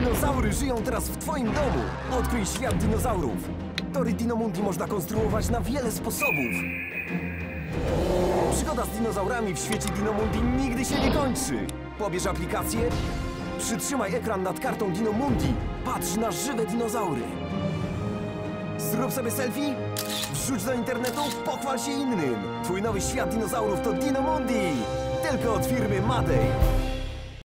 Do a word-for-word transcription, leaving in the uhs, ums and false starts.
Dinozaury żyją teraz w twoim domu. Odkryj świat dinozaurów. Tory Dinomundi można konstruować na wiele sposobów. Przygoda z dinozaurami w świecie Dinomundi nigdy się nie kończy. Pobierz aplikację, przytrzymaj ekran nad kartą Dinomundi, patrz na żywe dinozaury. Zrób sobie selfie, wrzuć do internetu, pochwal się innym. Twój nowy świat dinozaurów to Dinomundi. Tylko od firmy Matej.